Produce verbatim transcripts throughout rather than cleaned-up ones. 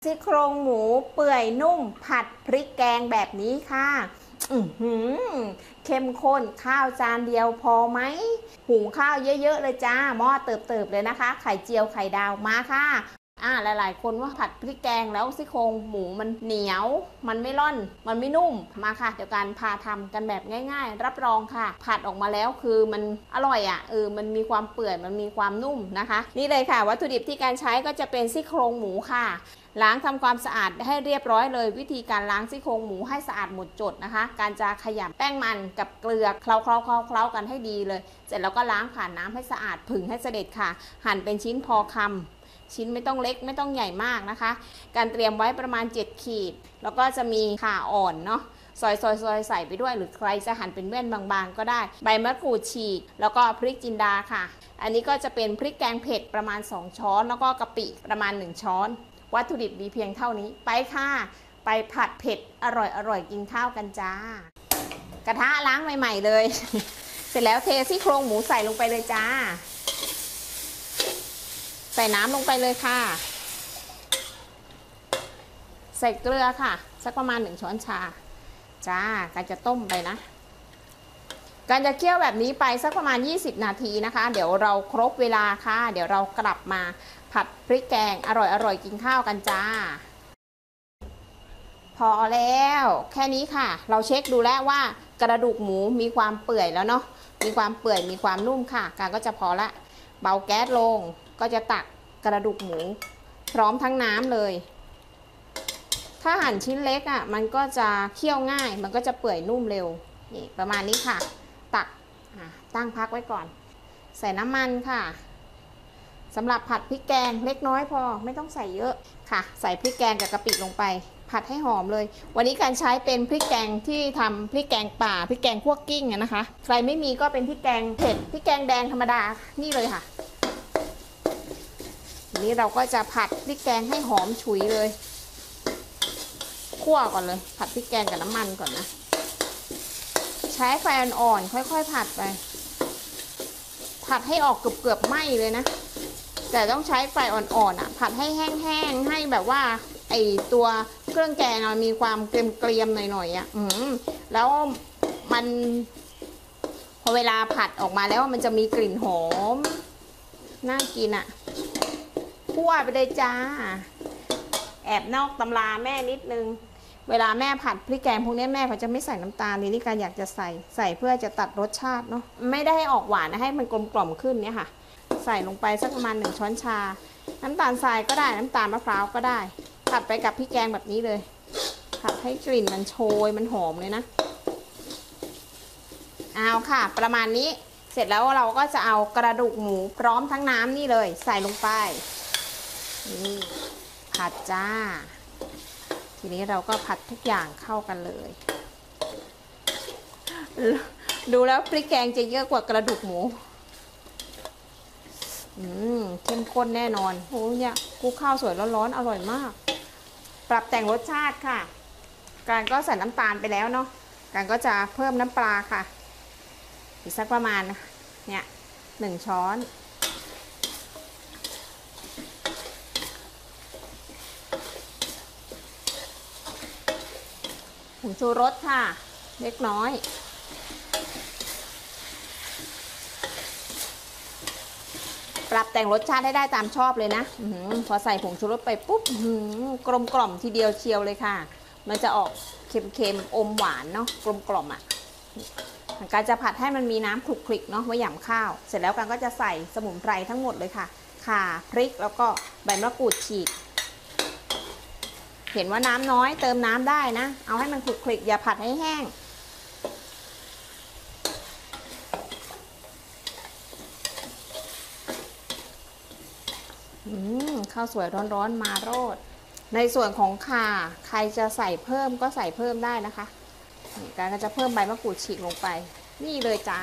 ซี่โครงหมูเปื่อยนุ่มผัดพริกแกงแบบนี้ค่ะอือหือเข้มข้นข้าวจานเดียวพอไหมหุงข้าวเยอะๆเลยจ้าหม้อเติบๆเลยนะคะไข่เจียวไข่ดาวมาค่ะอ่าหลายๆคนว่าผัดพริกแกงแล้วซี่โครงหมูมันเหนียวมันไม่ร่อนมันไม่นุ่มมาค่ะเดี๋ยวการพาทำกันแบบง่ายๆรับรองค่ะผัดออกมาแล้วคือมันอร่อยอ่ะเออมันมีความเปื่อยมันมีความนุ่มนะคะนี่เลยค่ะวัตถุดิบที่การใช้ก็จะเป็นซี่โครงหมูค่ะล้างทำความสะอาดให้เรียบร้อยเลยวิธีการล้างซี่โครงหมูให้สะอาดหมดจดนะคะการจะขยำแป้งมันกับเกลือเคล้าเคล้าเคล้าเคล้ากันให้ดีเลยเสร็จแล้วก็ล้างผ่านน้ำให้สะอาดผึ่งให้เสด็จค่ะหั่นเป็นชิ้นพอคำชิ้นไม่ต้องเล็กไม่ต้องใหญ่มากนะคะการเตรียมไว้ประมาณเจ็ดขีดแล้วก็จะมีข่าอ่อนเนาะซอยซอยซอยใส่ไปด้วยหรือใครจะหั่นเป็นแว่นบางๆก็ได้ใบมะกรูดฉีกแล้วก็พริกจินดาค่ะอันนี้ก็จะเป็นพริกแกงเผ็ดประมาณสองช้อนแล้วก็กะปิประมาณหนึ่งช้อนวัตถุดิบมีเพียงเท่านี้ไปค่ะไปผัดเผ็ดอร่อยอร่อยกินข้าวกันจ้ากระทะล้างใหม่ๆเลยเสร็จแล้วเทซี่โครงหมูใส่ลงไปเลยจ้าใส่น้ำลงไปเลยค่ะใส่เกลือค่ะสักประมาณหนึ่งช้อนชาจ้าการจะต้มไปนะการจะเคี่ยวแบบนี้ไปสักประมาณยี่สิบนาทีนะคะเดี๋ยวเราครบเวลาค่ะเดี๋ยวเรากลับมาผัดพริกแกงอร่อยอร่อยกินข้าวกันจ้าพอแล้วแค่นี้ค่ะเราเช็คดูแล้วว่ากระดูกหมูมีความเปื่อยแล้วเนาะมีความเปื่อยมีความนุ่มค่ะการก็จะพอละเบาแก๊สลงก็จะตักกระดูกหมูพร้อมทั้งน้ำเลยถ้าหั่นชิ้นเล็กอ่ะมันก็จะเคี่ยวง่ายมันก็จะเปื่อยนุ่มเร็วนี่ประมาณนี้ค่ะตักตั้งพักไว้ก่อนใส่น้ำมันค่ะสำหรับผัดพริกแกงเล็กน้อยพอไม่ต้องใส่เยอะค่ะใส่พริกแกงกับกะปิลงไปผัดให้หอมเลยวันนี้การใช้เป็นพริกแกงที่ทำพริกแกงป่าพริกแกงคั่วกิ้งนะคะใครไม่มีก็เป็นพริกแกงเผ็ดพริกแกงแดงธรรมดานี่เลยค่ะทีนี้เราก็จะผัดพริกแกงให้หอมฉุยเลยคั่วก่อนเลยผัดพริกแกงกับน้ำมันก่อนนะใช้ไฟอ่อนๆค่อยๆผัดไปผัดให้ออกเกือบๆไหม้เลยนะแต่ต้องใช้ไฟอ่อนๆอ่ะผัดให้แห้งๆให้แบบว่าไอตัวเครื่องแกงมันมีความเกรียมๆหน่อยๆอ่ะอืมแล้วมันพอเวลาผัดออกมาแล้วมันจะมีกลิ่นหอมน่ากินอ่ะคั่วไปเลยจ้าแอบนอกตำราแม่นิดนึงเวลาแม่ผัดพริกแกงพวกนี้แม่เขาจะไม่ใส่น้ำตาลนี่การอยากจะใส่ใส่เพื่อจะตัดรสชาติเนาะไม่ได้ให้ออกหวานนะให้มันกลมกล่อมขึ้นเนี่ยค่ะใส่ลงไปสักประมาณหนึ่งช้อนชาน้ำตาลทรายก็ได้น้ำตาลมะพร้าวก็ได้ผัดไปกับพริกแกงแบบนี้เลยผัดให้กลิ่นมันโชยมันหอมเลยนะเอาค่ะประมาณนี้เสร็จแล้วเราก็จะเอากระดูกหมูพร้อมทั้งน้ำนี่เลยใส่ลงไปนี่ผัดจ้าทีนี้เราก็ผัดทุกอย่างเข้ากันเลยดูแล้วพริกแกงจะเยอะกว่ากระดูกหมูอืมเข้มข้นแน่นอนโอ้ยเนี่ยคลุกข้าวสวยร้อนๆอร่อยมากปรับแต่งรสชาติค่ะการก็ใส่น้ำตาลไปแล้วเนาะการก็จะเพิ่มน้ำปลาค่ะอีกสักประมาณเนี่ยหนึ่งช้อนผงชูรสค่ะเล็กน้อยปรับแต่งรสชาติให้ได้ตามชอบเลยนะอพอใส่ผงชูรสไปปุ๊บกลมกล่อมทีเดียวเชียวเลยค่ะมันจะออกเค็มๆอมหวานเนาะกลมกล่อมอ่ะการจะผัดให้มันมีน้ำคลุกคลิกเนาะไว้หย่ำข้าวเสร็จแล้วกันก็จะใส่สมุนไพรทั้งหมดเลยค่ะข่าพริกแล้วก็ใบมะกรูดฉีกเห็นว่าน้ำน้อยเติมน้ำได้นะเอาให้มันคลุกคลิกอย่าผัดให้แห้งอืมข้าวสวยร้อนๆมาโรดในส่วนของข่าใครจะใส่เพิ่มก็ใส่เพิ่มได้นะคะการก็จะเพิ่มใบมะกรูดฉีกลงไปนี่เลยจ้า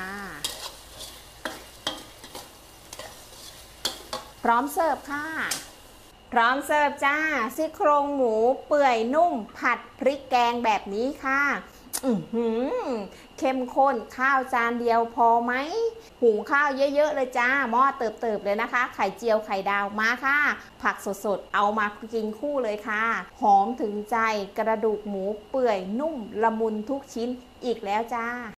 พร้อมเสิร์ฟค่ะพร้อมเสิร์ฟจ้าซี่โครงหมูเปื่อยนุ่มผัดพริกแกงแบบนี้ค่ะอือหือเข้มข้นข้าวจานเดียวพอไหมหุงข้าวเยอะๆเลยจ้าหม้อเติบๆเลยนะคะไข่เจียวไข่ดาวมาค่ะผักสดๆเอามากินคู่เลยค่ะหอมถึงใจกระดูกหมูเปื่อยนุ่มละมุนทุกชิ้นอีกแล้วจ้า